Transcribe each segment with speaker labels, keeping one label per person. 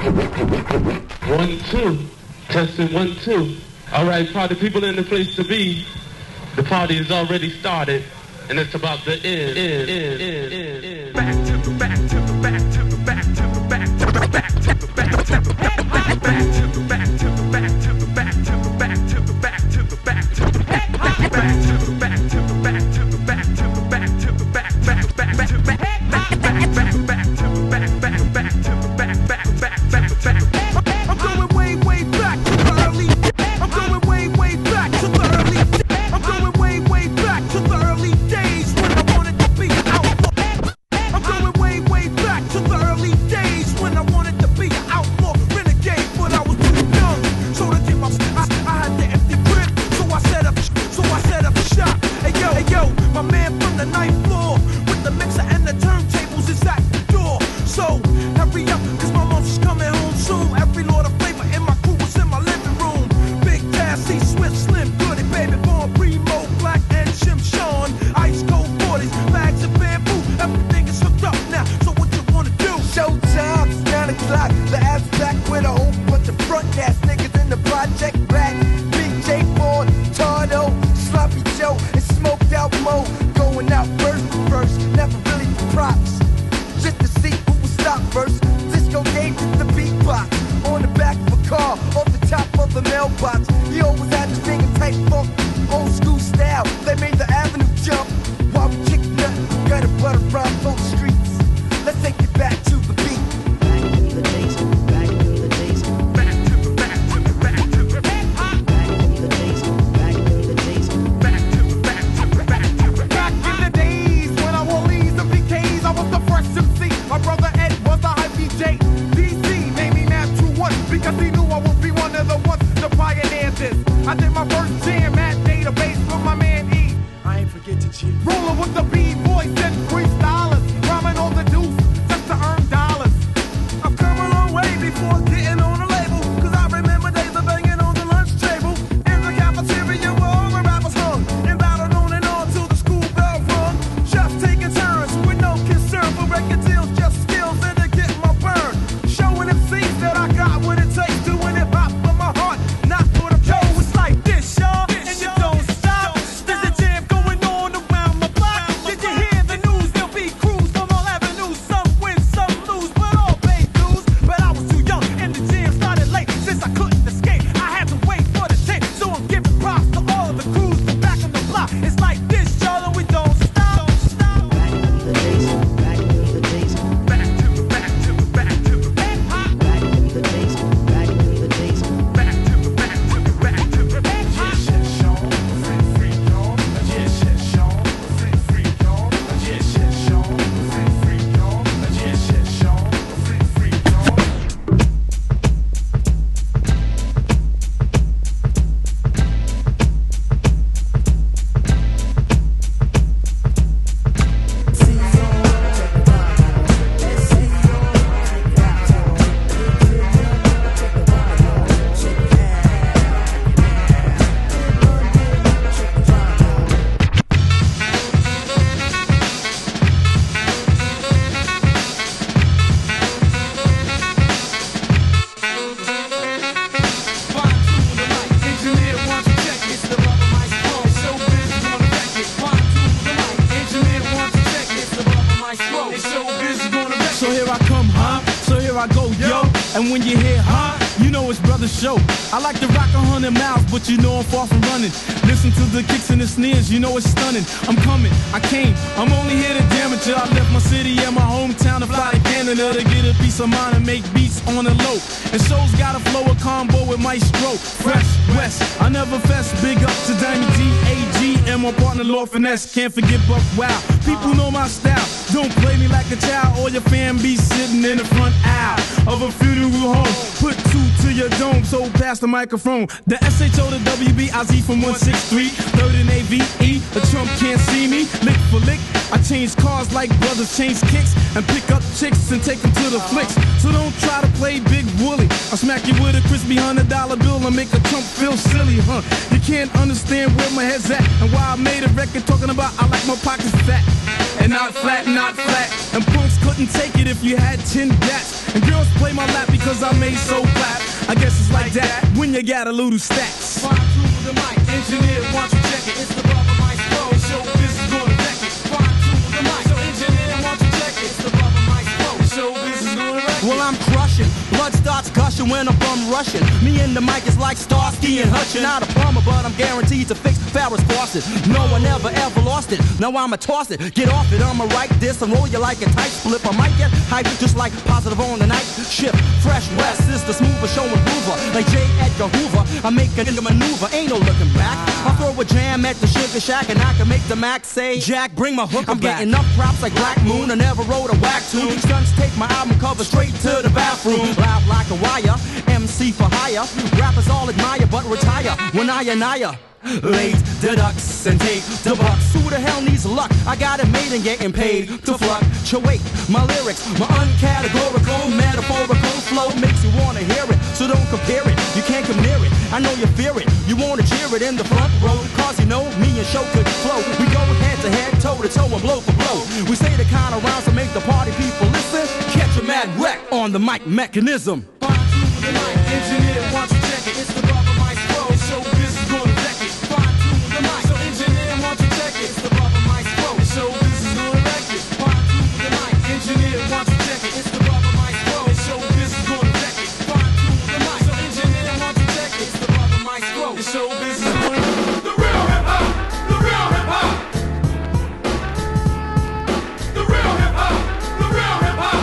Speaker 1: 1, 2. Testing 1, 2. All right, party people in the place to be. The party has already started, and it's about to end. Back to the back to the back to the back to the back to the back to the back to the back to the back to the back to the back to the back to the back to the back to the back to the back to the back to the back to the back to the back back back back to back back back back to the back back back to the back back back back back. I'm going way back to the early. I'm going way back to the early. I'm going way back to the early days when I wanted to be an outlaw. I'm going way back to the early days when I wanted to be an outlaw, renegade, but I was too young. So to get my, I had the empty grip. So I set up shop. Hey yo, my man from the 9th floor with the mixer and the turntables is at the door. So hurry up, 'cause my mom's coming home soon. Every Lord of Flavor in my crew was in my living room. Big Cassie, Swift, Slim, Goody, Baby Born, Primo, Black, and Jim Sean. Ice cold 40s, bags of bamboo. Everything is hooked up now. So what you wanna do?
Speaker 2: Showtime, it's 9 o'clock. The app's back with a whole bunch of front ass niggas in the project back. Big J Ford, Tardo, Sloppy Joe, and Smoked Out Mo. Going out first to first, never really for props. Just to see who would stop first. Disco gave it the beatbox. On the back of a car, off the top of the mailbox. He always had his finger tight funk, old school style. They made the avenue jump. While we kick nothing, got a butter rhyme for the streets. Let's take it back to the beat. Back to the days, back to the days, back to the back to the back to the back to the days, back to the days, back to the back to the back to the
Speaker 3: Back in the days when I wore Lee's and PKs, I was the first MC. My brother Ed was the hype DJ. DC named me Nat 2-1 because he knew I would be one of the ones to pioneer this. I did my first jam at Database with my man E. I ain't forget to cheat. Rolling with the B-boys and freestylers, rhyming on the deuce just to earn dollars.
Speaker 2: I've come a long way before getting on a label, 'cause I remember days of banging on the lunch table. In the cafeteria where all the rappers hung, and battled on and on till the school bell rung. Chefs taking turns with no concern for record deals, just skills and to get my burn. Showing MCs that I got what it takes, doing it hop from my heart, not for the show. It's like this, y'all, and you don't stop. There's a jam going on around my block. Did you hear the news? There'll be crews from all avenues. Some win, some lose, but all pay dues. But I was too young, and the jam started late. Since I couldn't escape, I had to wait for the tape. So I'm giving props to all of the crews from back on the block. It's like this, y'all, and we don't stop. Back to the days, back to the days, back to the back to the back to the back. Back to the days, back to the days, back to the back to the back to the back.
Speaker 3: Yes, yes, Sean, free, y'all. Yes, yes, Sean, free, y'all. Yes, yes, Sean, free, y'all. Yes, yes, Sean, free, y'all.
Speaker 4: So here I come, huh? So here I go, yo. And when you hear, huh? You know it's Brother Show. I like to rock 100 miles, but you know I'm far from running. Listen to the kicks and the sneers, you know it's stunning. I'm coming, I came, I'm only here to damage it. I left my city and my hometown to fly to Canada to get a piece of mind and make beats on the low. And show's got a flow, a combo with Maestro. Fresh West, I never fess. Big up to Diamond D.A.G. and my partner Lord Finesse. Can't forget Buck Wow. People know my style. Don't play me like a child or your fan be sitting in the front aisle of a funeral home. Put two to your dome, so pass the microphone. The SHO to WBIZ from 163, third and AVE. The Trump can't see me, lick for lick. I change cars like brothers change kicks and pick up chicks and take them to the flicks. So don't try to play Big Wooly. I'll smack you with a crispy $100 bill and make a Trump feel silly, huh? You can't understand where my head's at and why I made a record talking about I like my pockets fat and not flat, not flat. And punks couldn't take it if you had 10 gats. And girls play my lap because I made so clap. I guess it's like that when you got a little stats. Fine tune the mic, engineer, why don't you check it? It's the Brother Mike Pro show, this is gonna wreck it. Fine tune the mic, so engineer, why don't you check it? It's the Brother Mike Pro show, this is gonna wreck it. Well, I'm crushing, blood starts gushing when I'm from Russian. Me and the mic is like Starsky and Hutch. Not a plumber, but I'm guaranteed to fix Farrah's faucet. No one ever lost it. Now I'ma toss it, get off it, I'ma write this and roll you like a tight split. I might get hyped just like Positive on the night shift. Fresh West is the smoother show improver. Like J. Edgar Hoover, I make a nigga maneuver, ain't no looking back. I throw a jam at the Sugar Shack and I can make the Mac say, Jack, bring my hooker back. I'm getting enough props like Black Moon, I never wrote a whack tune. Stunts take my album cover straight to the bathroom. Loud like a wire, MC for hire. Rappers all admire but retire when I late the ducks and take the bucks. Who the hell needs luck? I got it made and getting paid to fluctuate my lyrics. My uncategorical, metaphorical flow makes you wanna hear it, so don't compare it. You can't come near it, I know you fear it. You wanna cheer it in the front row, cause you know me and Show could flow. We go head to head, toe to toe and blow for blow. We say the kind of rounds to make the party people listen. Catch a mad wreck on the mic mechanism. Fine tune the mic, engineer, why don't you check it? It's the Brother Mike Pro show, this is gonna wreck it. Fine tune the mic, so engineer, why don't you check it? It's the Brother Mike Pro show, this is gonna wreck it. Fine tune the mic, engineer, why don't you check it? It's the Brother Mike Pro show, this is gonna wreck it. Fine tune the mic, so engineer, why don't you check it? It's the Brother Mike Pro show, this is gonna wreck it.
Speaker 2: The real hip hop, the real hip hop. The real hip hop, the real hip hop.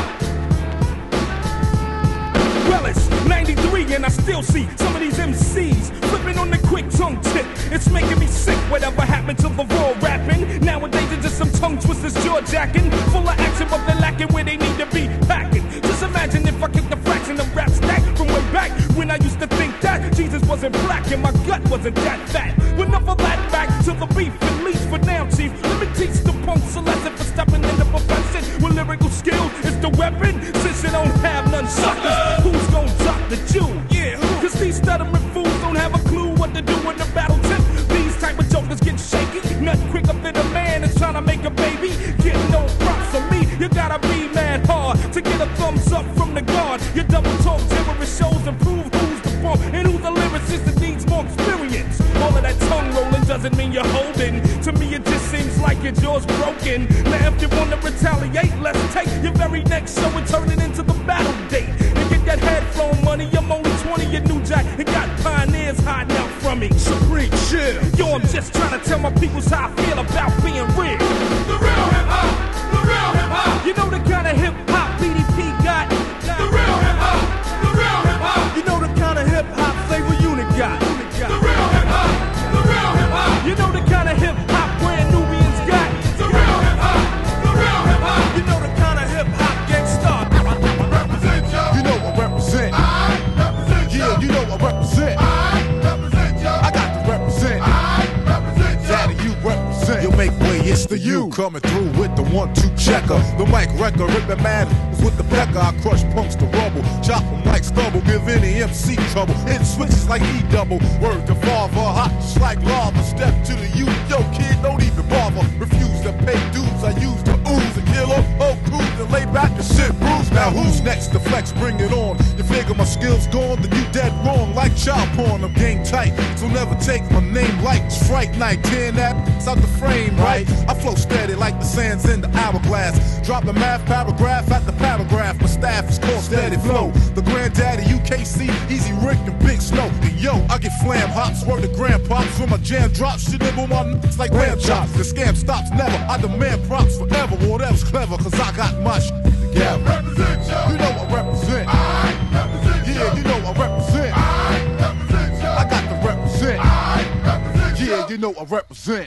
Speaker 4: Well, it's 93 and I still see some of these MCs flipping on the quick tongue tip. It's making me sick, whatever happened to the raw rapping. Nowadays it's just some tongue twisters, jaw jacking. Full of action, but they're lacking where they need to be packing. Just imagine if I kicked the fraction of rap stack from way back when I used to think that Jesus wasn't black and my gut wasn't that fat. But enough of that, back to the beef, at least for now, chief. Let me teach the punks a lesson for stepping in the profession. With lyrical skill is the weapon, since you don't have none suckers. Who's gonna drop the Jew? Yeah, cause these stuttering fools don't have a clue what to do in the battle tip. These type of jokers get shaky, nothing quicker than a man is trying to make a baby. Get no props from me, you gotta be mad hard to get a thumbs up from the guard. You double talk terrorist shows and prove who's the bomb and who the lyricist that needs more experience. All of that tongue rolling doesn't mean you're holding. To me it just seems like your jaw's broken. Now if you wanna retaliate, let's take your very next show and turn it into the battle date. And get that head flown money, I'm only 20 at New Jack and got pioneers hiding out from me. Supreme chill. Yo, I'm just trying to tell my peoples how I feel about being real.
Speaker 2: The real hip hop, the real hip hop.
Speaker 4: You know the kind of hip hop BDP got.
Speaker 2: The real hip hop, the real hip hop.
Speaker 4: You know the kind of hip hop flavor unit got.
Speaker 2: The real hip hop, the real hip hop.
Speaker 4: You know the kind of hip hop brand Nubians got.
Speaker 2: The real hip hop, the real hip hop.
Speaker 4: You know the kind of hip hop gangsta.
Speaker 2: Represent y'all.
Speaker 5: You know I represent.
Speaker 2: I represent y'all.
Speaker 5: Yeah, you know I represent.
Speaker 2: I represent y'all.
Speaker 5: I got to represent.
Speaker 2: I represent y'all.
Speaker 5: Daddy, you represent. You make way, it's the you coming through with the 1-2 checker. The mic wrecker, ripping mad with the pecker. I crush punks to rubble, chop them like stubble, give any MC trouble. Hit switches like E-double. Word to father, hot just like lava. Step to the youth, yo kid, don't even bother. Refuse to pay dues, I use the ooze and kill them. Oh, cruise and lay back and shit bruise. Now who's next to flex? Bring it on. You figure my skills gone, then you dead wrong. Like child porn, I'm game tight, so never take my name like Strike Night. Tearing that out the frame, right? I flow steady like the sands in the hourglass. Drop the math paragraph at the paragraph. My staff is called Steady Flow. The granddaddy UKC, Easy Rick and Big Snow. And yo, I get flam hops, word to grandpops. When my jam drops, shit nibble my nuts like lamb chops. The scam stops never, I demand props forever. Whatever's clever, cause I got my shit together.
Speaker 2: Represent y'all.
Speaker 5: You know I represent.
Speaker 2: I represent y'all.
Speaker 5: Yeah, you know I represent.
Speaker 2: I represent y'all.
Speaker 5: I got to represent.
Speaker 2: I represent y'all.
Speaker 5: Yeah, you know I represent.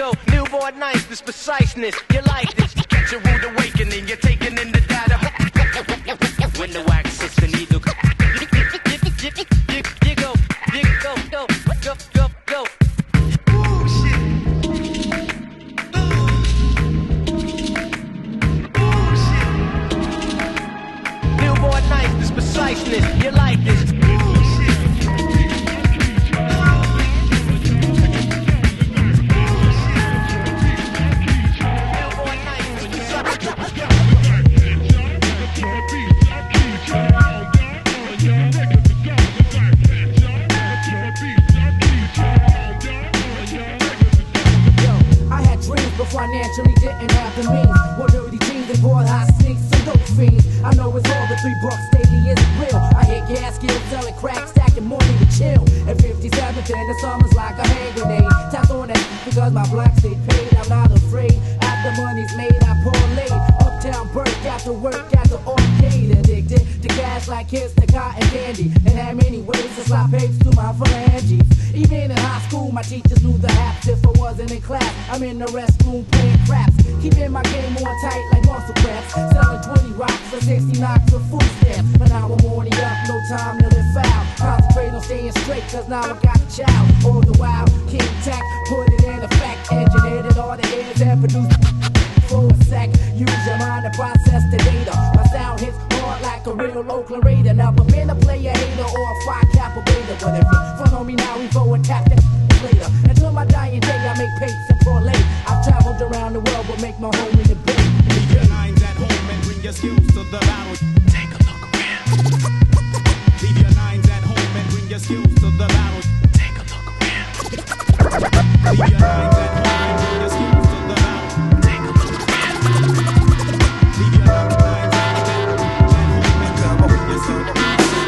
Speaker 6: go. Newborn nice, this preciseness, you like this. Get your rude awakening, you're taking in the data. When the wax hits the needle, you go, go. Ooh, shit. Ooh, shit. Newborn nice, this preciseness, you like this. Ooh, shit. Newborn nice, this preciseness.
Speaker 7: Financially didn't have the means. Wore dirty jeans and bought hot sneaks and dope fiends. I know it's all the $3 daily isn't real. I hit gas, skills, selling crack, stacking money to chill. At 57th and the summer's like a hand grenade. Tap on that because my black stay paid. I'm not afraid. After money's made, I parlay. Uptown Burke, after work, at the arcade. Addicted to cash like kids to cotton candy. And had many ways to slide papes to my phalanges. Even in high school, my teachers knew the haps. If I wasn't in class, I'm in the restroom playing craps. Keeping my game on tight like muscle cramps. Selling 20 rocks for 60 knocks for food stamps. But now I'm already up, no time to live foul. Concentrate on staying straight, cause now I got the child. All the while, King Tech put it in effect. Engineered it all the hits and produced for a sec. Use your mind to process the data. My sound hits hard like a real Oakland Raider. Never been a player hater or a fire cap or beta. But if you front on me now, we go attack that later. Until my dying day, I make papes and parlay. I've traveled around the world, but make my home in the bay.
Speaker 4: Leave your nines at home and bring your skills to the battle. Take a look around. Leave your nines at home and bring your skills to the battle. Take a look around. Leave your nines at home and bring your skills to the battle. Take a look around. Leave your nines at home and bring your skills to the battle.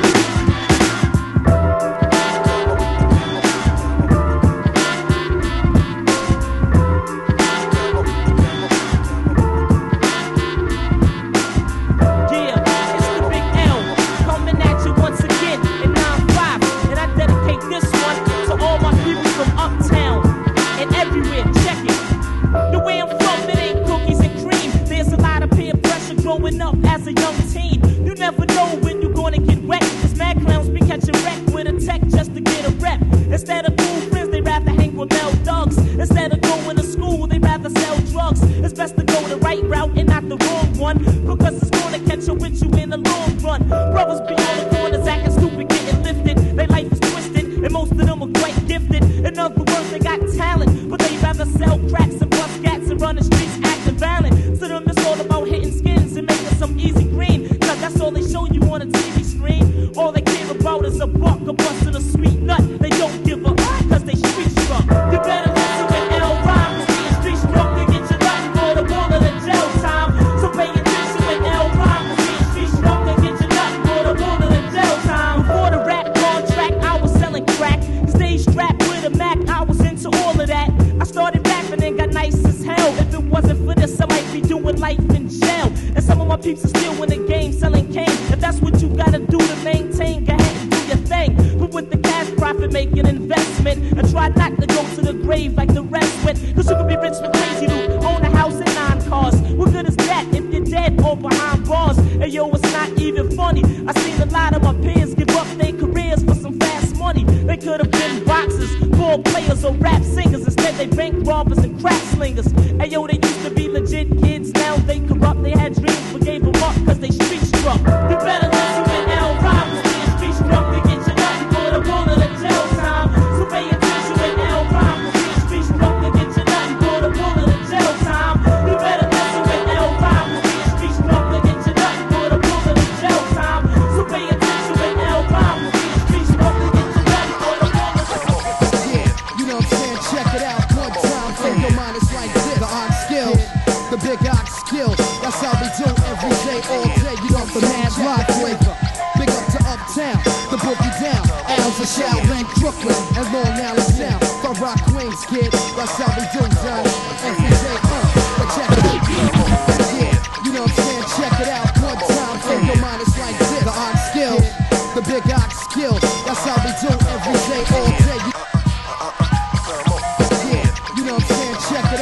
Speaker 8: Growing up as a young teen, you never know when you're gonna get wet. Cause mad clowns be catching wreck with a tech just to get a rep. Instead of cool friends, they rather hang with male thugs. Instead of going to school, they rather sell drugs. It's best to go the right route and not the wrong one, because it's gonna catch up with you in the long run. Brothers be on the corners acting stupid, getting lifted. Their life is twisted, and most of them are quite gifted. In other words, they got talent, but they rather sell cracks and bust cats and run the streets acting violent. To them, it's all about hitting skins and making some easy green, cause that's all they show you on a TV screen. All they care about is a buck, a bust, and a sweet nut. They don't give up, cause they street struck. You better listen when L rhymes, being street struck to get your nut for the wall of the jail time. So pay attention when L rhymes, being street struck to get your nut for the wall of the jail time. Before the rap contract, I was selling crack. Stay strapped with a Mac, I was into all of that. I started rapping and got nice as hell. If it wasn't for this, I might be doing life in jail. And some of my peeps are still in the game selling cane. If that's what you gotta do to maintain, go ahead and do your thing. But with the cash profit, make an investment and try not to go to the grave like the rest went. Cause you can be rich with crazy loot, own a house and 9 cars. What good is that if you're dead or behind bars? And yo, it's not even funny. I seen a lot of my peers give up their careers for some fast money. They could have been boxers, ball players, or rap singers. Instead they bank robbers and crack slingers. And yo, they used to be legit kids, now they corrupt. They had dreams but gave them up cause they street struck. You better listen when L rhymes, being street struck to get your nothing for the wall of the jail time. So pay attention when L rhymes, being street struck to get your nothing for the wall of the jail time. You better listen when L rhymes, being street struck to get your nothing for the wall of the jail time. So pay attention when L rhymes, being street struck to get your nothing for the wall of the jail time.
Speaker 7: Yeah, you know what I'm saying? Check it out one time. Take your mind, it's like this. The ox skill, the big ox skill. That's how we do every day, all day. You know the mad rock flavor. Big up to Uptown, the boogie down. Al's a shout, Bank, Brooklyn, and Long Island down. The rock Queens, kid. That's how we do, son. Every day, but check it out. Yeah, you know what I'm saying? Check it out one time. Take your mind, it's like this. The ox skill, the big ox skill. That's how we do every day, all day. Yeah, you know what I'm saying? Check it out.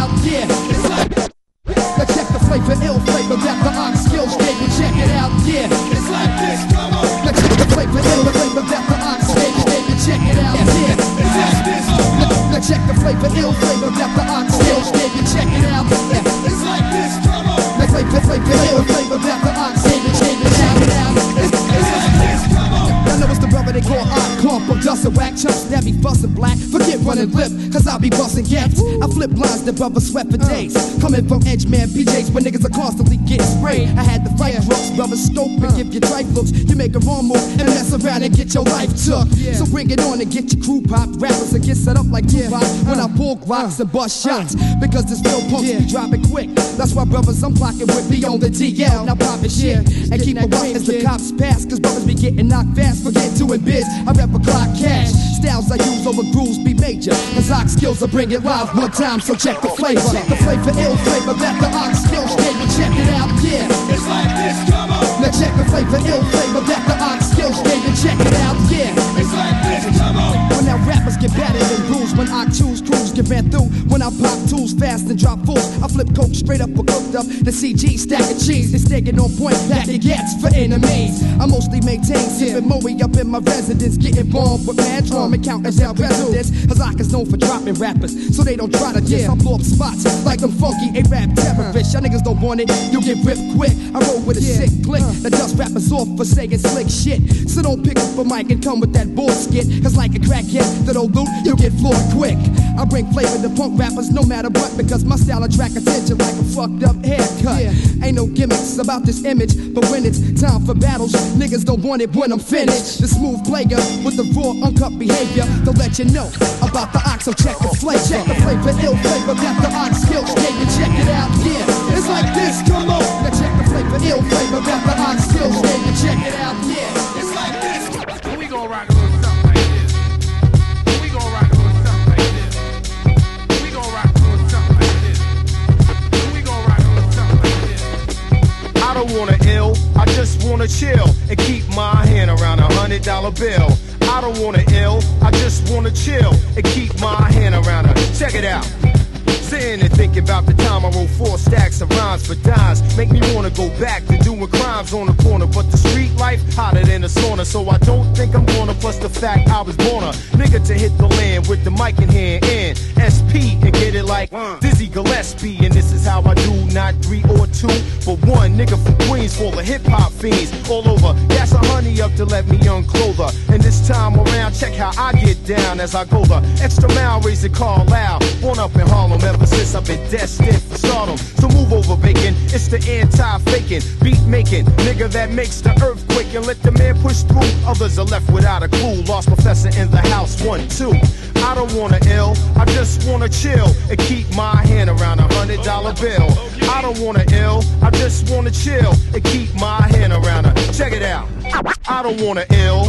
Speaker 7: out, yeah. It's like, now check the flavor, ill flavor that the ox skills gave you. Check it out, yeah. It's like this, come on. Now check the flavor, ill flavor that the ox gave you. Check it out, yeah. It's like this, come on. Now check the flavor, ill flavor that the ox skills gave you. Check it out, yeah. It's like this, come on. Now flavor, ill flavor that the ox gave you. Check it out, yeah. It's like this, come on. I know it's the brother they call Ock, clump of dust and whack chumps that be bustin' black. Forget running lip, cause I be bustin' gaps. I flip lines that brother sweat for days. Coming from Edgeman PJs where niggas are constantly getting sprayed. I had the fight crooks, brother scope and give you tripe looks. You make a wrong move and mess around and get your life took. So bring it on and get your crew popped. Rappers and get set up like Tupac when I pull rocks and bust shots. Because this real punks be dropping quick. That's why brothers I'm blocking with be on the DL. Now poppin' shit and keep it up as the cops pass. Cause brothers be getting knocked fast. Forget doing biz, I rap a clock cash. Styles I use over grooves be major. Cause ox skills will bring it live one time, so check the flavor. Check the flavor, ill flavor that the ox skills gave me. Check it out, yeah. It's like this, come on. Now check the flavor, ill flavor that the ox skills gave me. Check it out, yeah. It's like this, come on. When now rappers get battered in rules, when I choose crews get ran through. When I pop tools fast and drop fools, I flip coke straight up or cooked up. The CG stack of cheese is staying on point that it gets for enemies. I mostly maintain sipping Moe up in my residence, getting bombed with mad drum and count as our residents. Cause I is known for dropping rappers, so they don't try to diss. I blow up spots like them funky A-rap terrorists. Y'all niggas don't want it, you'll get ripped quick. I roll with a sick click that dust rappers off for saying slick shit. So don't pick up a mic and come with that bullshit. Cause like a crackhead that'll loot, you'll get floored quick. I bring flavor to punk rappers no matter what, because my style attract attention like a fucked up haircut. Ain't no gimmicks about this image, but when it's time for battles, niggas don't want it when I'm finished. The smooth player with the raw, uncut behavior, they'll let you know about the ox, so check the flavor. Check the flavor, ill flavor that the ox skills gave you. Check it out, yeah. It's like this, come on. Now check the flavor, ill flavor that the ox skills gave you. Check it out, yeah. It's like this.
Speaker 3: We gon' rock a little something like this. We gon' rock a little something like this. We gon' rock a little something like this. We gon' rock a little something like this.
Speaker 9: I don't wanna ill, I just wanna chill and keep my hand around $100 bill. I don't wanna ill, I just wanna chill and keep my hand around her. Check it out. Sitting and thinking about the time I wrote 4 stacks of rhymes for dimes. Make me wanna go back to doing crimes on the corner. But the street life hotter than a sauna, so I don't think I'm gonna. Plus the fact I was born a nigga to hit the land with the mic in hand and SP and get it like Dizzy Gillespie. And this is how I do, not 3 or 2, but 1 nigga from Queens full of hip hop fiends all over. Gas a honey up to let me unclothe her. And this time around, check how I get down as I go the extra mile, raise the car loud. Born up in Harlem, ever since I've been destined for stardom. So move over, bacon. It's the anti-faking, beat making nigga that makes the earthquake and let the man push through. Others are left without a clue. Lost professor in the house, 1, 2. I don't wanna ill, I just wanna chill and keep my hand around $100 bill. I don't wanna ill, I just wanna chill and keep my hand around her. Check it out. I don't wanna ill.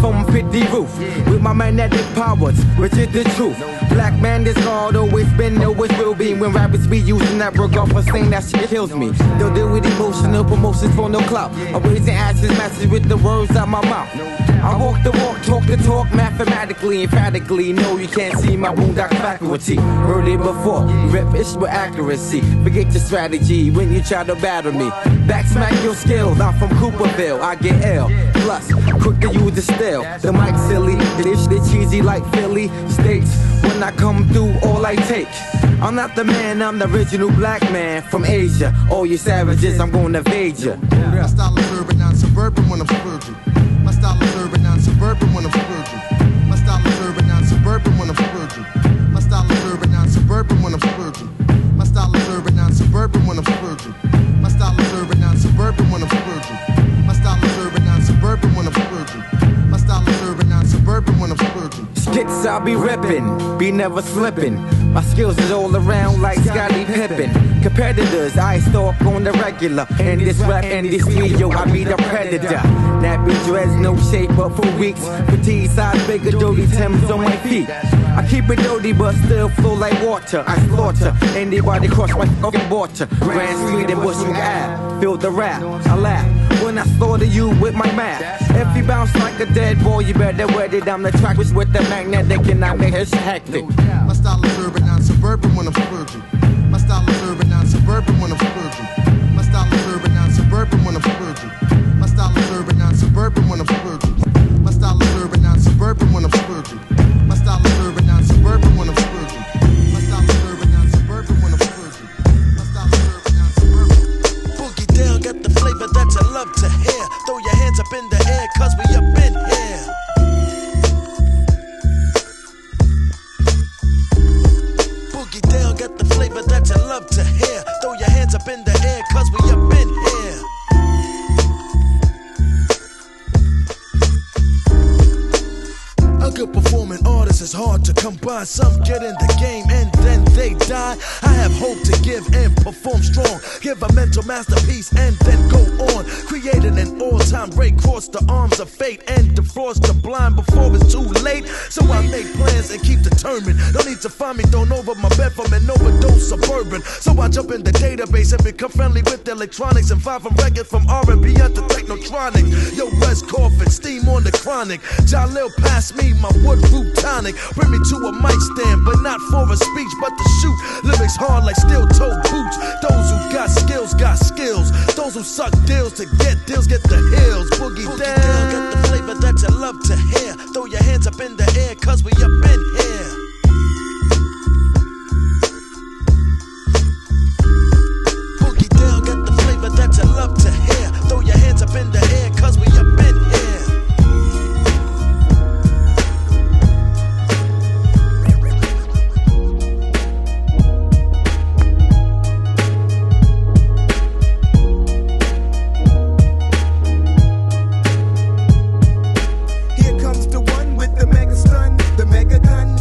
Speaker 10: from 50 roof. With my magnetic powers, which is the truth. Black man is God, always been, always will be. When rappers be using that regard for saying that shit kills me. Don't deal with emotional promotions for no clout. I'm raising ashes, message with the words out my mouth. I walk the walk, talk the talk, mathematically, emphatically. No, you can't see my boondock faculty. Heard it before, rip ish with accuracy. Forget your strategy when you try to battle me. Back smack your skills, I'm from Cooperville, I get ill. Plus, quick to use the still. The mic silly, the dish they cheesy like Philly States. When I come through, all I take. I'm not the man, I'm the original black man from Asia. All you savages, I'm gonna evade ya.
Speaker 9: My style is urban, non-suburban when I'm splurging. My style is urban, non-suburban when I'm splurging. My style is urban, non-suburban when I'm splurging. My style is urban, non-suburban when I'm splurging. My style is urban, non-suburban when I'm splurging. My style is urban, non-suburban when I'm splurging. My style is urban, non-suburban when I'm splurging. My style is urban, non-suburban when I'm splurging.
Speaker 10: Skits I'll be rippin', be never slippin'. My skills is all around like Scottie Pippen. Competitors I stalk on the regular. In this rap industry, yo, I be the predator. Nappy dreads, no shape up for weeks. Petite size, bigger, dirty Timbs on my feet. I keep it dirty, but still flow like water. I slaughter anybody cross my fucking border. Grand Street and Bushwick Ave, feel the rap. I laugh when I slaughter you with my math. If you bounce like a dead boy, you better wear it down the track with the magnetic and I make it hectic.
Speaker 9: My style is urban, non-suburban when I'm splurging. My style is urban, non-suburban when I'm splurging. My style is urban, non-suburban when I'm splurging. My style is urban, non-suburban when I'm splurging. My style is urban, non-suburban when I'm splurging. My style is urban, non-suburban when I'm splurging. My style is urban, non-suburban when I'm splurging. My style is urban, non-suburban.
Speaker 11: Boogie down, got the flavor that you love to hear. Throw your hands up in the air, cause we up in here. Boogie down, got the flavor that you love to hear. Throw your hands up in the air, cause we up in here. A good performing artist is hard to come by. Some get in the game and then they die. I have hope to give and perform strong. Give a mental masterpiece and then go on. Creating an all-time break, cross the arms of fate and defrost the blind before it's too late. So I make plans and keep determined. No need to find me thrown over my bed from an overdose suburban. So I jump in the database and become friendly with electronics and file from records from R&B up to technotronic. Yo, Wes Coffin, steam on the chronic. Jalil pass me my wood fruit tonic. Bring me to a mic stand, but not for a speech, but to shoot. Lyrics hard like steel-toed boots. Those who got skills, got skills. Those who suck deals to get deals, get the hills. Boogie down, got the flavor that you love to hear. Throw your hands up in the air, cause we up in here. Boogie down, got the flavor that you love to hear. Throw your hands up in the air, cause we up in here.
Speaker 3: Here comes the one with the mega stun, the mega gun.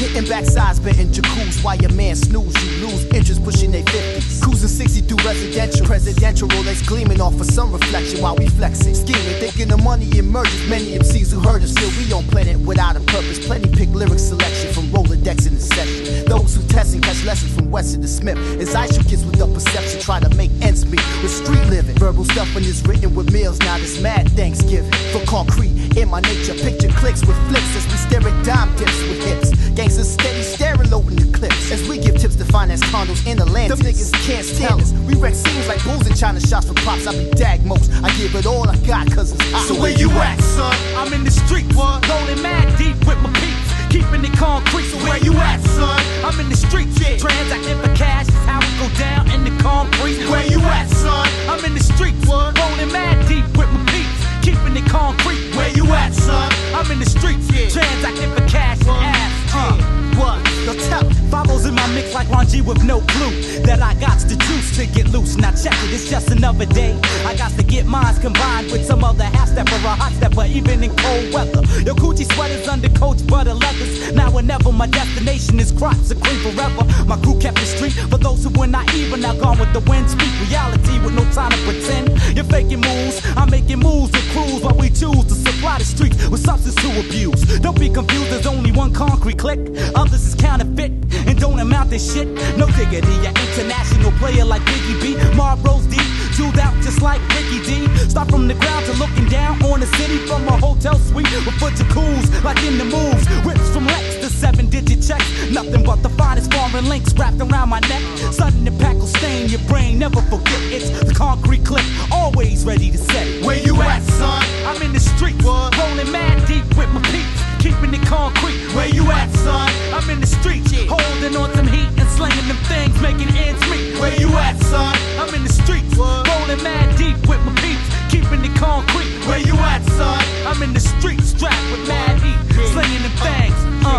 Speaker 12: Hitting backsides, spitting jacuzzi while your man snooze. You lose interest pushing they 50s. Cruising 60 through residential. Presidential Rolex gleaming off of some reflection while we flexing. Scheming, thinking the money emerges. Many MCs who heard us, still we on planet without a purpose. Plenty pick lyric selection from Rolodex in the session. Those who test and catch lessons from Weston to Smith. As I shoot kids with the perception, try to make ends meet with street living. Verbal stuff when it's written with meals, now this mad Thanksgiving. For concrete, in my nature, picture clicks with flicks as we stare at dime dips with hips. Gangsters steady staring, loading the clips as we give tips to finance condos in Atlantis. Them niggas can't stand us. We wreck scenes like bulls in China shots for props. I be dag most. I give it all I got cause it's hot.
Speaker 4: So where you at, son? I'm in the street, what? Rolling mad deep with my peeps. Keeping it concrete, so where you at, son? I'm in the streets, yeah. Transacting for cash is how we go down in the concrete. Where you at, son? I'm in the streets, what? Rolling mad deep with my peeps. Keeping it concrete. Where you at, son? I'm in the streets, yeah. Transacting for cash and ass. What? Yo, tell it. Follows in my mix like Ron G with no clue that I got the juice to get loose. Now check it, it's just another day. I got to get mines combined with some other half stepper, a hot stepper, even in cold weather. Yo, Gucci sweaters under coach butter leathers. Now whenever my destination is crops, a cream forever. My crew kept the street for those who were naive and now gone with the wind. Speak reality with no time to pretend. You're faking moves, I'm making moves with crews while we choose to supply the streets with substance to abuse. Don't be confused, there's only one concrete click. Others is counterfeit and don't amount to shit. No diggity, an international player like Biggie B. Marlboro's deep, jeweled out just like Ricky D. Start from the ground to looking down on the city from a hotel suite with foot to cools like in the moves. Rips from Lex to 7-digit checks. Nothing but the finest foreign links wrapped around my neck. Sudden impact will stain your brain, never forget it's the concrete clip. Always ready to set it. Where you at, son? I'm in the street, rolling mad deep with my peeps. Keeping it concrete. Where you at, son? I'm in the streets, yeah. Holding on some heat and slinging them things, making ends meet. Where you at, son? I'm in the streets, rolling mad deep with my peeps. Keeping it concrete. Where you at, son? I'm in the streets, strapped with mad heat, slinging them things.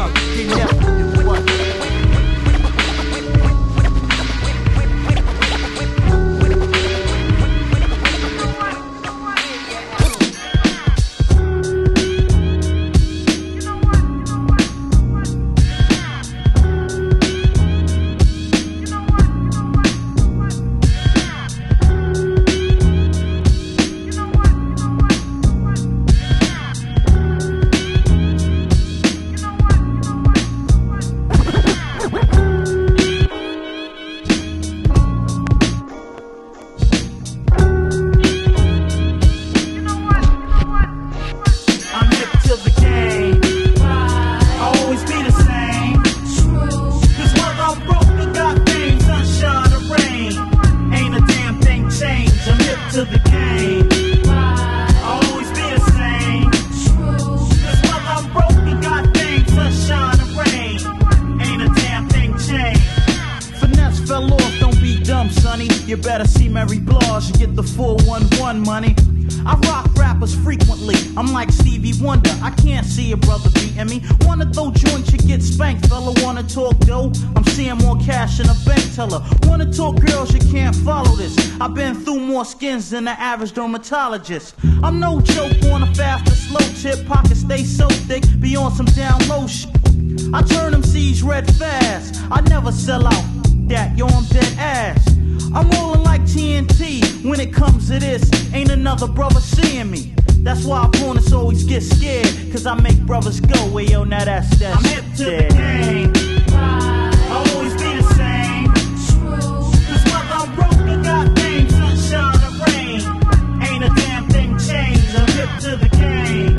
Speaker 13: You better see Mary Blige and get the 411 money. I rock rappers frequently, I'm like Stevie Wonder. I can't see a brother beating me. Wanna throw joints, you get spanked, fella. Wanna talk dough, I'm seeing more cash in a bank teller. Wanna talk girls, you can't follow this. I've been through more skins than the average dermatologist. I'm no joke on a fast or slow tip. Pockets stay so thick, be on some down low shit. I turn them C's red fast, I never sell out. That, yo, I'm dead ass. I'm rolling like TNT when it comes to this. Ain't another brother seeing me. That's why opponents always get scared, cause I make brothers go, well, yo, now that's I'm hip to the game. I'll always be the same. Cause whether I'm broke or got fame, sunshine or rain, ain't a damn thing changed. I'm hip to the game.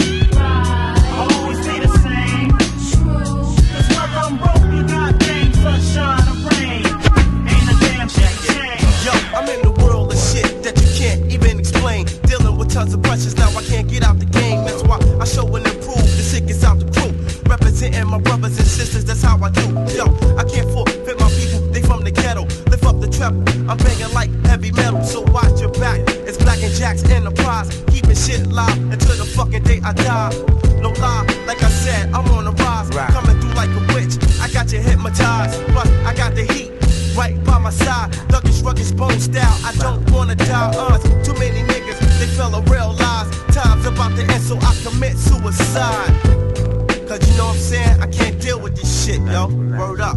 Speaker 13: I'll always be the same. Cause whether I'm broke or got fame, sunshine or rain, ain't a damn thing changed.
Speaker 14: Yo, I'm in the world of shit that you can't even explain. Dealing with tons of pressures, now I can't get out the game. That's why I show and improve, the shit gets out the crew. Representing my brothers and sisters, that's how I do. Yo, I can't forfeit my people, they from the ghetto. Lift up the treble, I'm banging like heavy metal. So watch your back, it's Black and Jack's Enterprise. Keeping shit live until the fucking day I die. No lie, like I said, I'm on the rise. Coming through like a witch, I got you hypnotized. But I got the heat right by my side. Thuggish, rugged, bone style, I don't wanna die. Too many niggas, they fell a real lies. Time's about to end, so I commit suicide. Cause you know what I'm saying? I can't deal with this shit, yo. Word up.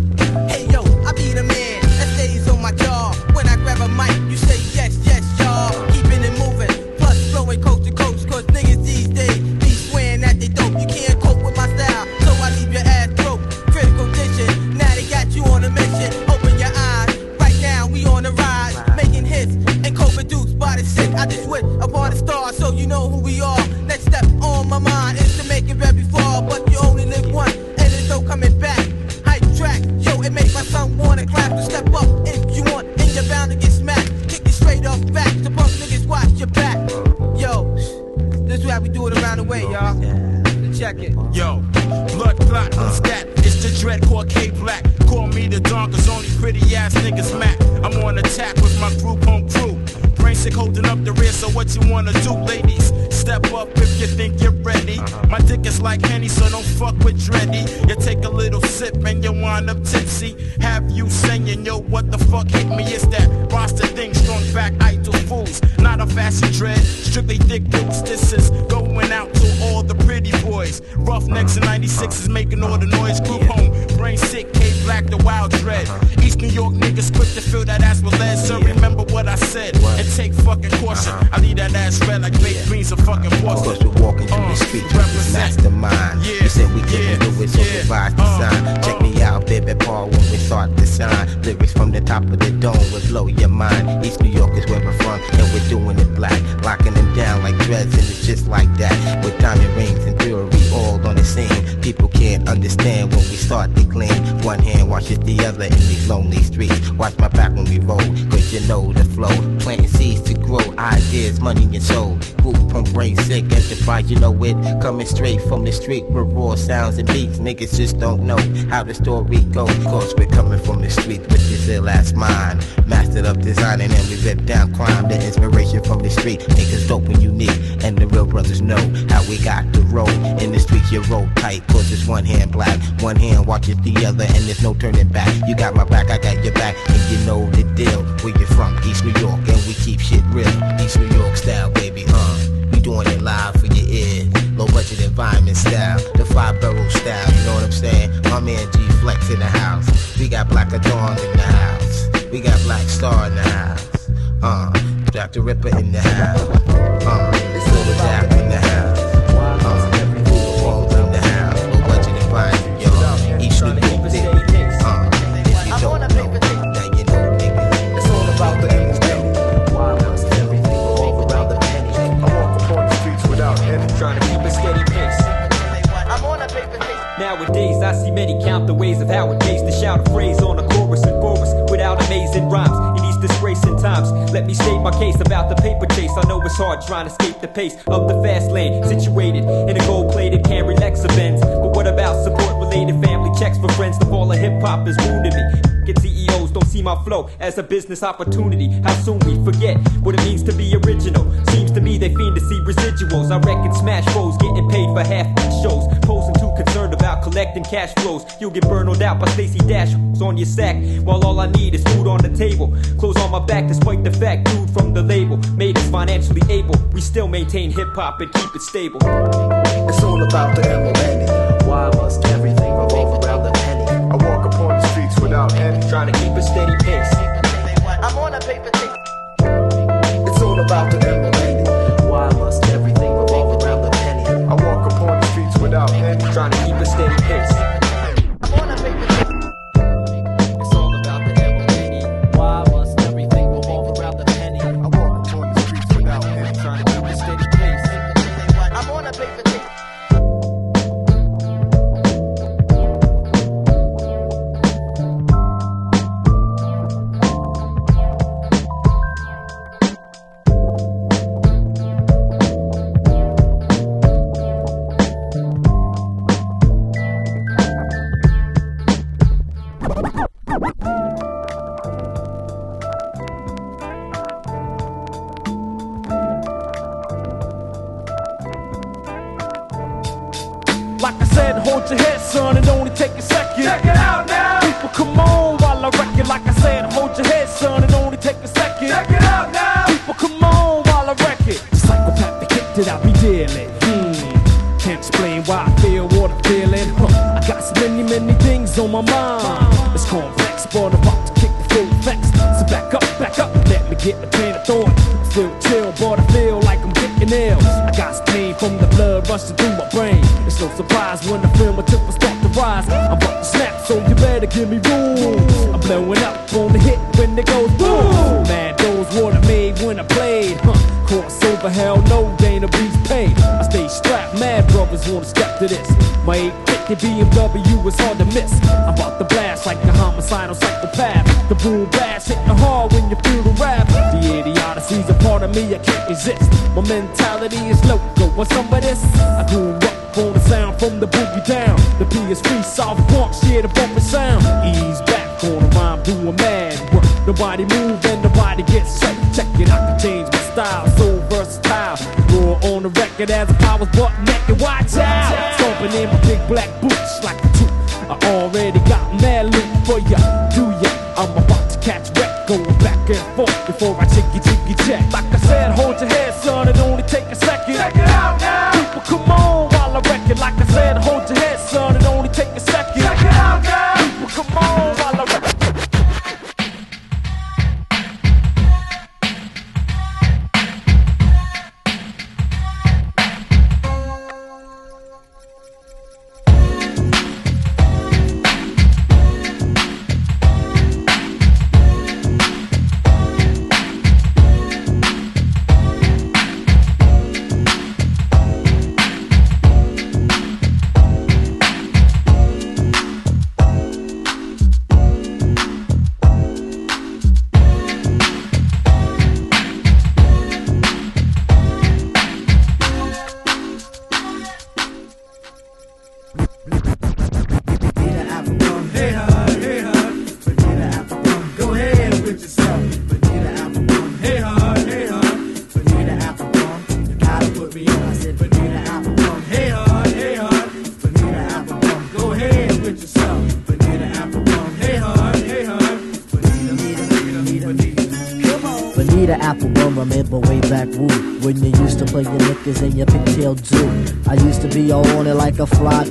Speaker 6: Hey yo, I be the man that stays on my jaw. When I grab a mic, you say yes, yes, y'all. Keeping it moving, plus flowing coast to coast. Cause niggas these days be swearing that they dope. You can't cope with my style, so I leave your ass broke. Critical condition, now they got you on a mission. Open your eyes, right now we on the rise. Making hits and co-produced by the sick. I just wish upon a star, so you know who we are. Next step on my mind is to make it very far. But you only live once, and there's no coming back. Track, yo, it make my son wanna clap to step up if you want, and you're bound to get smacked. Kick it straight off back to punk niggas, watch your back. Yo, this is how we do it around the way, y'all. Check it.
Speaker 15: Yo, blood clot, who's that? It's the dread called K-Black. Call me the Don, cause only pretty ass niggas Mac. I'm on attack with my group home crew. Brain sick holding up the rear, so what you wanna do, ladies? Step up if you think you're ready. My dick is like Henny, so don't fuck with Dreddy. You take a little sip and you wind up tipsy. Have you saying, yo, what the fuck hit me? It's that roster thing, strong back, idle fools. Not a fashion dread, strictly thick dudes. This is going out to all the pretty boys. Roughnecks and 96 is making all the noise. Group home, brain sick, K-Black, the wild dread. East New York niggas quick to fill that ass with lead. So remember what I said and take fucking caution. I leave that ass red like baked beans of fucking porcelain.
Speaker 16: Cause we're walking through the street with this mastermind. You said we couldn't do it, so revise the sign. Check me out, baby Paul, when we start to sign. Lyrics from the top of the dome will blow your mind. East New York is where we're from, and we're doing it black. Locking them down like dreads, and it's just like that. With diamond rings and jewelry all on the scene. People can't understand when we start to clean. One hand washes the other in these lonely streets. Watch my back when we roll, cause you know the flow. Planting seeds to grow, ideas, money and soul. Group from brain sick, enterprise, you know it. Coming straight from the street with raw sounds and beats. Niggas just don't know how the story goes. Cause we're coming from the street with this ill ass mind. Mastered up designing and we rip down crime. The inspiration from the street, niggas dope and unique. And the real brothers know how we got to roll. In the streets you roll tight, cause it's one hand black. One hand watches the other and there's no turning back. You got my back, I got your back, and you know the deal. Where you from? East New York, and we keep shit real. East New York style, baby, we doing it live for your ears. Low budget environment style, the 5-barrel style, you know what I'm saying? My man G Flex in the house. We got Black Dawn in the house. We got Black Star in the house. Dr. Ripper in the house. It's all the Dap in the house. Walls in the house. Low budget environment, yo. East New York, if you don't know, now you know, nigga.
Speaker 3: It's all about the entertainment. Why must everything revolve around the penny? I walk upon the streets without any, trying to keep a steady pace.
Speaker 6: I'm on a paper chase.
Speaker 17: Nowadays, I see many count the ways of how it pays to shout a phrase on a chorus and chorus without amazing rhymes. In these disgracing times, let me state my case about the paper chase. I know it's hard trying to escape the pace of the fast lane, situated in a gold-plated Camry Lexa Benz. But what about support-related family checks for friends? The fall of hip-hop is wounding me. Get CEOs don't see my flow as a business opportunity. How soon we forget what it means to be original. Seems to me they fiend to see residuals. I reckon smash foes getting paid for half-beat shows. Posing too concerned about collecting cash flows. You'll get burned out by Stacey Dash on your sack, while all I need is food on the table. Clothes on my back despite the fact dude from the label made us financially able. We still maintain hip-hop and keep it stable.
Speaker 3: It's all about the M.O.N.E. Why must everything revolve around the penny? I walk upon the streets without any, trying to keep a steady pace.
Speaker 6: I'm on a paper chase.
Speaker 3: It's all about the M.O.N.E. Why must everything revolve around the penny? I walk upon the streets without any, trying to keep a steady pace.
Speaker 6: I'm on a paper chase.
Speaker 3: It's all about the M.O.N.E. Why must everything revolve around the penny? I walk upon the streets without any, trying to keep a steady pace.
Speaker 6: I'm on a paper chase.
Speaker 4: Like I said, hold your head, son, it only take a second.
Speaker 3: Check it out now.
Speaker 4: People, come on while I wreck it. Like I said, hold your head, son, it only take a second.
Speaker 3: Check it out now.
Speaker 4: People, come on while I wreck it. Psychopath, they kicked it out me dearly. Can't explain why I feel what I is on my mind. It's complex, but I'm about to kick the full effects. So back up, let me get the train of thought. Still chill, but I feel like I'm getting ill. I got pain from the blood rushing through my brain. It's no surprise when the film tip will start to rise. I'm about to snap, so you better give me room. I'm blowing up on the hit when it goes boom. Man, those water made when I played. Crossover, hell no, Dana Beast paid. I stay strapped, mad brothers wanna step to this. My 850 BMW is hard to miss. I'm about to blast like a homicidal psychopath. The boom blast hitting hard when you feel the rap. The idiocy's a part of me I can't resist. My mentality is loco. Want some of this? I grew up on the sound from the boogie down. The P is free, South Bronx, yeah, the bumpin' sound. Ease back on the rhyme, doing mad work. Nobody move and nobody gets shut. Check it, I can change my style, so versatile. Roar on the record as if I was butt naked. Watch out! Stomping in my big black boots like a tooth. I already got mad loot for ya. Do ya? I'm about to catch wreck, going back and forth before I jiggy check. Like I said, hold your head, son, it only take a second. Check it out now. People, come on while I wreck it. Like I said, hold your head, son, it only take a second. Check it out now. People, come on while I wreck it.
Speaker 18: Remember way back woo, when you used to play your knickers and your pigtail too. I used to be all on it like a fly.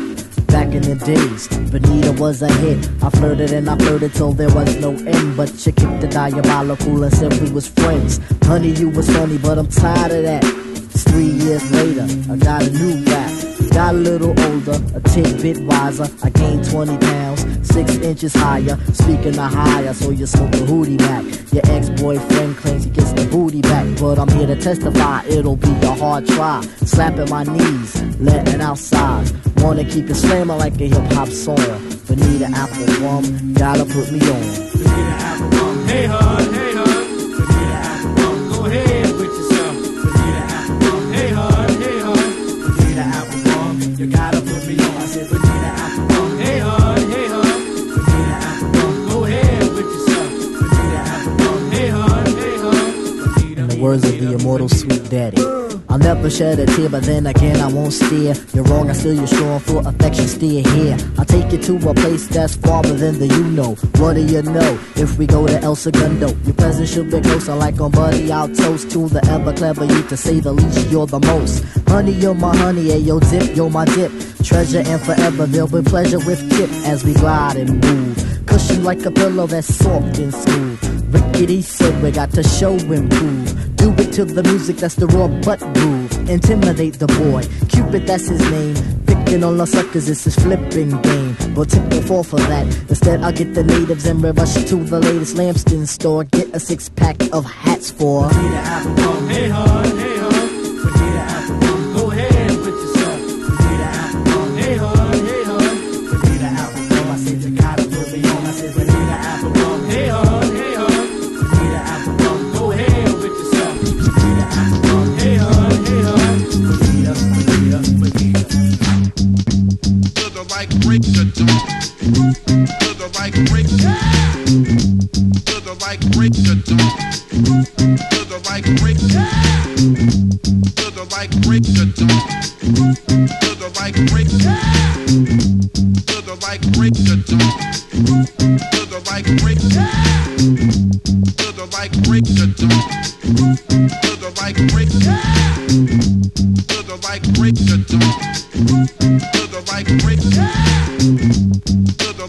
Speaker 18: Back in the days, Benita was a hit. I flirted and I flirted till there was no end. But you kicked the diabolical and said we was friends. Honey, you was funny, but I'm tired of that. It's 3 years later, I got a new rap. Got a little older, a tidbit wiser. I gained 20 pounds, 6 inches higher. Speaking of higher, so you smoke a hootie back. Your ex-boyfriend claims he gets the booty back, but I'm here to testify, it'll be a hard try. Slapping my knees, letting outside. Wanna keep it slamming like a hip-hop song. Benita Applebaum, gotta put me on.
Speaker 4: Benita Applebaum, hey hon, hey hon. Benita Applebaum, go ahead with yourself. Benita Applebaum, hey hon, hey hon. Benita Applebaum, you gotta put me on. I said Benita Applebaum, hey hon, hey hon. Benita Applebaum, go ahead with yourself. Benita Applebaum, hey hon, hey hon.
Speaker 18: In the words of the immortal Sweet Daddy, I'll never shed a tear, but then again I won't steer. You're wrong, I still you're strong, full affection still here. I'll take you to a place that's farther than the you know. What do you know? If we go to El Segundo, your presence should be closer. Like on Buddy, I'll toast to the ever clever you. To say the least, you're the most. Honey, you're my honey, hey yo dip, you're my dip. Treasure and forever, there'll be pleasure with tip as we glide and move. Cushion like a pillow that's soft and smooth. Rickety said we got to show and prove. Do it to the music, that's the raw butt groove. Intimidate the boy, Cupid, that's his name. Picking on the suckers, it's his flipping game. But tip will fall for that. Instead, I'll get the natives and rush to the latest Lambston store. Get a 6-pack of hats for
Speaker 4: Benita Applebaum, hey hon, hey hon. Benita Applebaum, go ahead with yourself. Benita Applebaum, hey hon, hey hon. Benita Applebaum, I said you gotta put me on. I said Benita Applebaum, hey hon, hey hon. Benita Applebaum, go ahead with yourself. Benita Applebaum, hey hon, hey hon. Benita, Benita, Benita.
Speaker 15: To the right, break the door. To the right, break the door. To the right, break the door. To the right, break the door. To the right, break the door. To the right, break the door. To the right, break the door. To the right, break the door. To the right, break the door. To the right, break the door. To the right, break the door. To the right, break the door. To the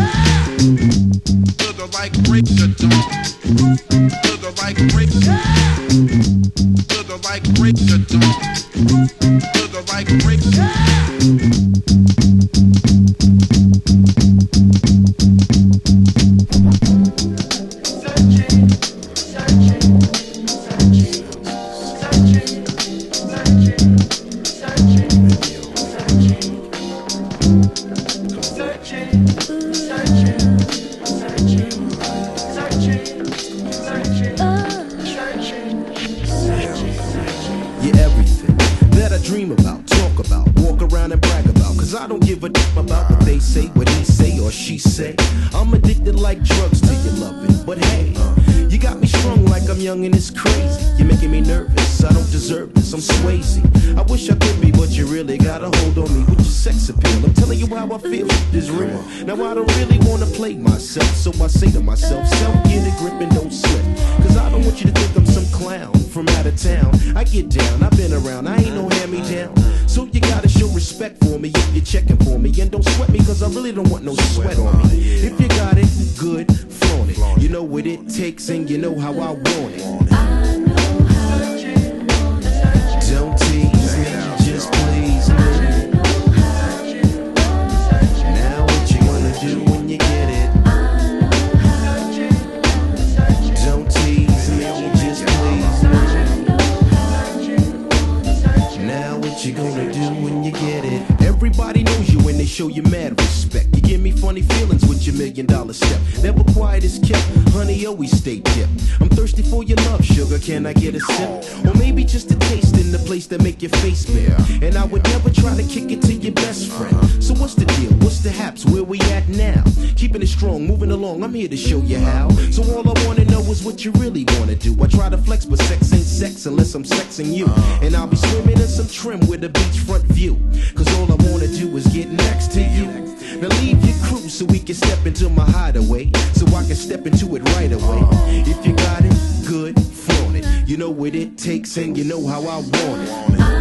Speaker 19: Sugar like break the dawn. Sugar like break. Sugar like break the dawn. Sugar like break.
Speaker 20: And it's crazy, you're making me nervous. I don't deserve this, I'm Swayze. I wish I could be, but you really got a hold on me with your sex appeal. I'm telling you how I feel, it's real. Now I don't really wanna play myself, so I say to myself, self, get a grip and don't slip. Cause I don't want you to think I'm some clown from out of town. I get down, I've been around, I ain't no hand-me-down. So you gotta show respect for me if you're checking for me. And don't sweat me, cause I really don't want no sweat on me. If you got it, good, flaunt it. You know what it takes and you know how I want it. Don't tease me, just please me. Now what you gonna do when you get it? Don't tease me, just please me. Now what you gonna do when you get it? Everybody knows you when they show you mad respect. You give me funny feelings with your $1 million step. Never quiet as kept, honey, always stay dipped. I'm thirsty for your love, sugar, can I get a sip? Or maybe just a taste in the place that make your face bare. And I would never try to kick it to your best friend. So what's the deal, what's the haps, where we at now? Keeping it strong, moving along, I'm here to show you how. So all I wanna know is what you really wanna do. I try to flex, but sex ain't sex unless I'm sexing you. And I'll be swimming in some trim with a beachfront view. Cause all I wanna do is get next to you. Now leave your crew so we can step into my hideaway, so I can step into it right away. If you got it, good, flaunt it. You know what it takes and you know how I want it.